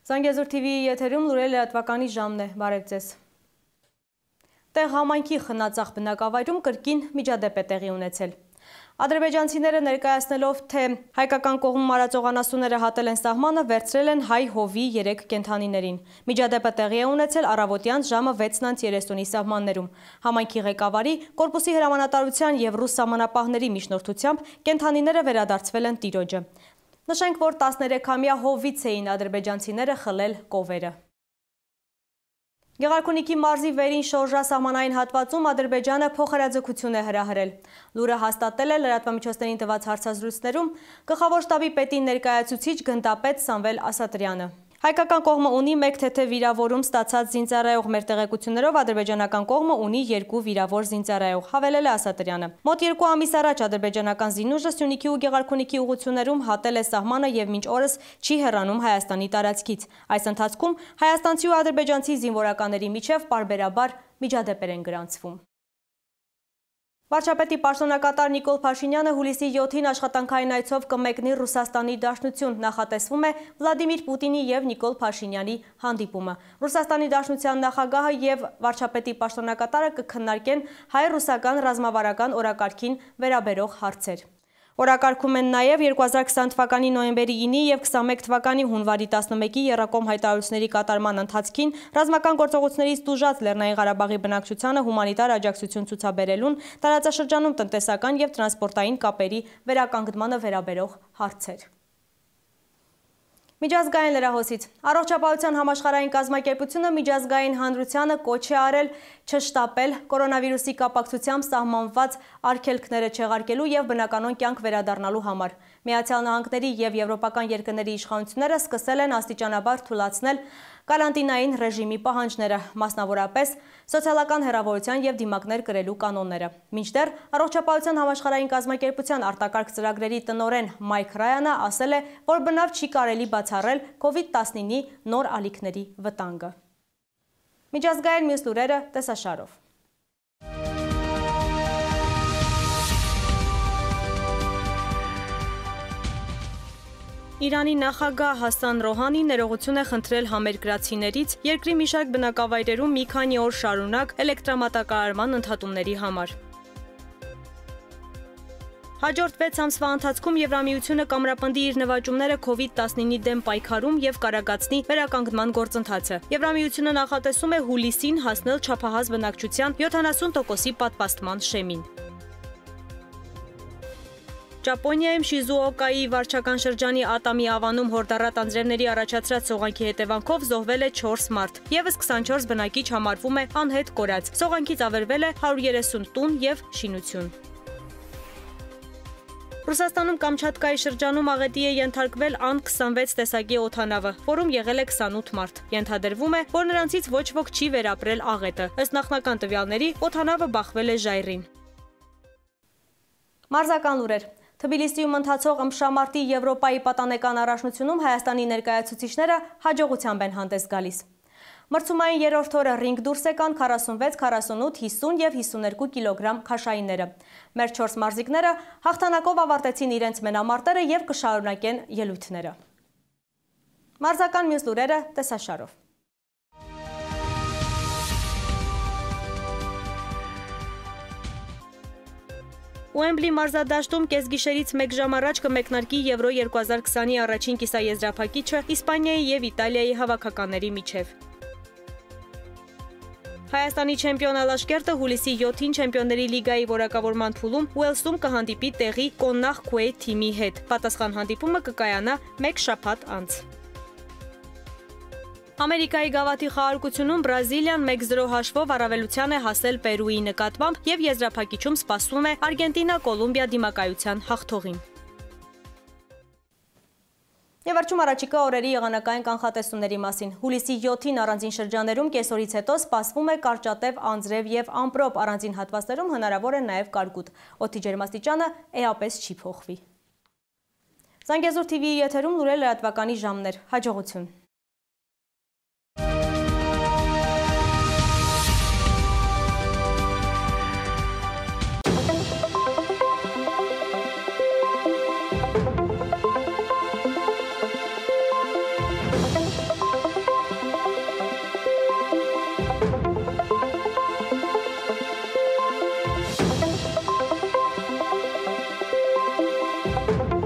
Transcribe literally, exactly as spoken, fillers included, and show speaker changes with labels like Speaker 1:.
Speaker 1: Զանգեզուր T V-ի եթերում լուրերը լրատվականի ժամն է, բարև ձեզ։ Տեղ համայնքի խնածախ բնակավայրում կրկին միջադեպ է տեղի ունեցել։ Ադրբեջանցիները ներկայացնելով, թե հայկական կողմում արածողանասուները հատել են սահմանը, վերցրել են հայ հովի երեք կենդանիներին։ Միջադեպը տեղի է ունեցել առավոտյան ժամը վեցն երեսունի սահմաններում։ Համայնքի ղեկավարի, կորպուսի հրամանատարության և ռուս սահմանապահների միջնորդությամբ կենդանիները վերադարձվել են տիրոջը։ Նշենք, որ տասներեքամյա հովից էին ադրբեջանցիները խլել կովերը։ Գեղարքունիքի մարզի վերին շորժա սահմանային հատվածում Ադրբեջանը փոխհրաձգություն է հրահրել։ Լուրը հաստատել է լրատվամիջոցներին տված հարցազրույցներում գլխավոր շտաբի պետի ներկայացուցիչ գնդապետ Սամվել Ասատրյանը։ Հայկական կողմը ունի մեկ թեթե վիրավորում ստացած զինծառայող, մեր տեղեկություններով ադրբեջանական կողմը ունի երկու վիրավոր զինծառայող, հավելել է Ասատրյանը։ Մոտ երկու ամիս առաջ ադրբեջանական զինուժը Սյունիքի ու Գեղարքունիքի ուղղություններում հատել է սահմանը և մինչ օրս չի հեռանում Հայաստանի տարածքից։ Այս ընթացքում հայաստանցի ու ադրբեջանցի զինվորականների միջև պարբերաբար միջադեպեր են գրանցվում։ Վարչապետի պաշտոնակատար Նիկոլ Փաշինյանը հուլիսի յոթին աշխատանքային այցով կմեկնի Ռուսաստանի Դաշնություն, նախատեսվում է Վլադիմիր Պուտինի և Նիկոլ Փաշինյանի հանդիպումը։ Ռուսաստանի Դաշնության նախագահը և վարչապետի պաշտոնակատարը կքննարկեն հայ-ռուսական ռազմավարական օրակարգին վերաբերող հարցեր։ Օրակարգում են նաև երկու հազար քսան թվականի նոյեմբերի ինի և քսանմեկ թվականի հունվարի տասնմեկի եռակողմ հայտարարությունների կատարման ընթացքին ռազմական գործողություններից տուժած Լեռնային Ղարաբաղի բնակչությանը հումանիտար աջակցություն ցուցաբերելուն, տարածաշրջանում տնտեսական և տրանսպորտային կապերի վերականգնմանը վերաբերող հարցեր։ Միջազգային լրահոսից Առողջապահության համաշխարհային կազմակերպությունը միջազգային հանրությանը կոչ է արել չշտապել կորոնավիրուսի կապակցությամբ սահմանված արգելքները չեղարկելու և բնականոն կյանք վերադառնալու համար։ Միացյալ Նահանգների և եվրոպական երկրների իշխանությունները սկսել են աստիճանաբար թուլացնել կարանտինային ռեժիմի պահանջները, մասնավորապես սոցիալական հեռավորության և դիմակներ կրելու կանոնները։ Մինչդեռ Առողջապահության համաշխարհային կազմակերպության արտակարգ ծրագրերի տնօրեն Մայք Ռայանը ասել է, որ բնավ չի կարելի բացառել կովիդ տասնինի նոր ալիքների վտանգը։ Միջազգային մյուս լուրերը տեսաշարով։ Իրանի նախագահ Հասան Ռոհանին ներողություն է խնդրել համերկրացիներից երկրի մի շարք բնակավայրերում մի քանի օր շարունակ էլեկտրամատակարարման ընդհատումների համար։ Հաջորդ վեց ամսվա ընթացքում Եվրամիությունը կամրապնդի իր նվաճումները կովիդ տասնինի դեմ պայքարում և կարագացնի վերականգնման գործընթացը։ Եվրամիությունը նախատեսում է հուլիսին հասնել չափահաս բնակչության յոթանասուն տոկոսի պատվաստման շեմին։ Ճապոնիայում Շիզուոկայի վարչական շրջանի Ատամի ավանում հորդառատ անձրևների առաջացրած սողանքի հետևանքով զոհվել է չորս մարդ, ևս քսանչորս բնակիչ համարվում է անհետ կորած։ Սողանքից ավերվել է հարյուր երեսուն տուն և շինություն։ Ռուսաստանում Կամչատկայի շրջանում աղետի է ենթարկվել ան քսանվեց տեսակի օդանավը, որում եղել է քսանութ մարդ։ Ենթադրվում է, որ նրանցից ոչ ոք չի վերապրել աղետը։ Ըստ նախնական տվյալների, օդանավը բախվել է ժայռին։ Մարզական լուրեր։ Թբիլիսիում ընթացող ըմբշամարտի Եվրոպայի պատանեկան առաջնությունում Հայաստանի ներկայացուցիչները հաջողությամբ են հանդես գալիս։ Մրցումային երրորդ օրը ռինգ դուրս եկան քառասունվեց, քառասունութ, հիսուն և հիսուներկու կիլոգրամ քաշայինները։ Մեր չորս մարզիկները հաղթանակով ավարտեցին իրենց մենամարտերը և կշարունակեն ելույթները։ Մարզական մյուս լուրերը տեսաշարով։ Ուեմբլի մարզադաշտում կեսգիշերից մեկ ժամ առաջ կմեկնարկի Եվրո երկու հազար քսանի առաջին կիսաեզրափակիչը Իսպանիայի և Իտալիայի հավաքականների միջև։ Հայաստանի չեմպիոն Ալաշկերտը հուլիսի յոթին Չեմպիոնների լիգայի որակավորման փուլում Ուելսում կհանդիպի տեղի Կոննախ Քուեյթ թիմի հետ։ Պատասխան հանդիպումը կկայանա մեկ շաբաթ անց։ Ամերիկայի գավաթի խաղարկությունում Բրազիլիան մեկ զրո հաշվով առավելության է հասել Պերուի նկատմամբ և եզրափակիչում սպասվում է Արգենտինա-Կոլումբիա դիմակայության հաղթողին։ Եվ վերջում առաջիկա օրերի եղանակային կանխատեսումների մասին։ Հուլիսի յոթին առանձին շրջաներում կեսօրից հետո սպասվում է կարճատև անձրև և ամպրոպ, առանձին հատվածներում հնարավոր է նաև կարկուտ։ Օդի ջերմաստիճանը էապես չի փոխվի։ Զանգեզուր T V-ի եթերում լուրեր լրատվականի ժամներ։ Հաջողություն։ Thank you.